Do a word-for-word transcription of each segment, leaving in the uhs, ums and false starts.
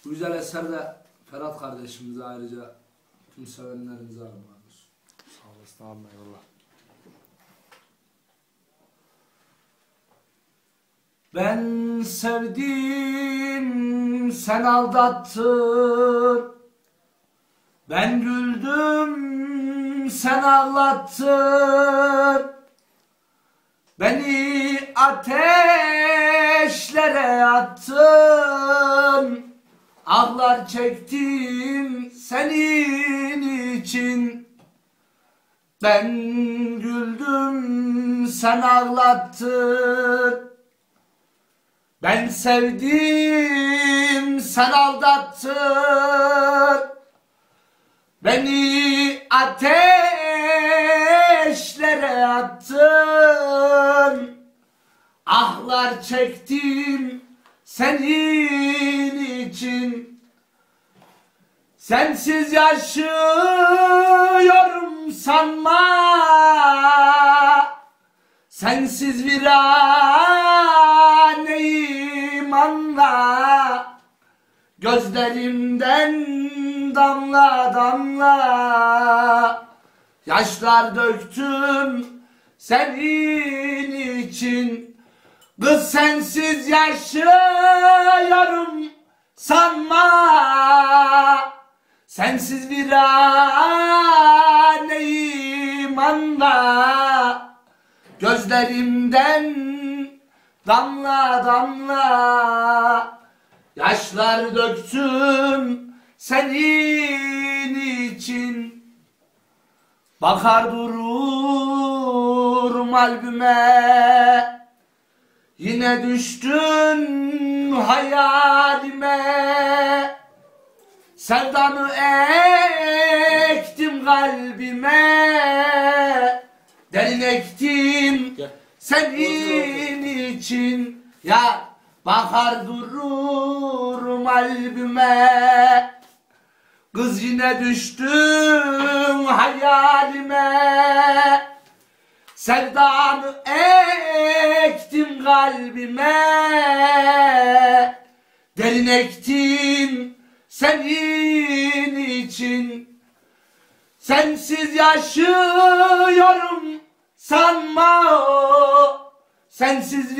Bu güzel eser de Ferhat kardeşimize ayrıca tüm sevenlerimize armağandır. Sağ olasın abi, eyvallah. Ben sevdim, sen aldattın. Ben güldüm, sen ağlattın. Beni ateşlere attın. Ahlar çektim senin için. Ben güldüm, sen ağlattın. Ben sevdim, sen aldattın. Beni ateşlere attın. Ahlar çektim senin için. Sensiz yaşıyorum sanma. Sensiz viraneyim anla. Gözlerimden damla damla yaşlar döktüm senin için. Kız sensiz yaşıyorum sanma. Sensiz viraneyim anla. Gözlerimden damla damla yaşlar döktüm senin için. Bakar dururum albüme, yine düştün hayalime. Sevdanı ektim kalbime, derin ektim senin için. Ya bakar dururum albüme, kız yine düştüm hayalime. Sevdanı ektim kalbime, derin ektim senin için. Sensiz yaşıyorum sanma, sensiz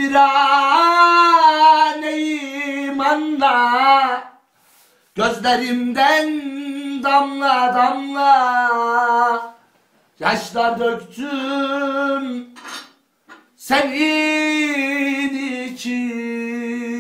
viraneyim anla. Gözlerimden damla damla yaşlar döktüm senin için.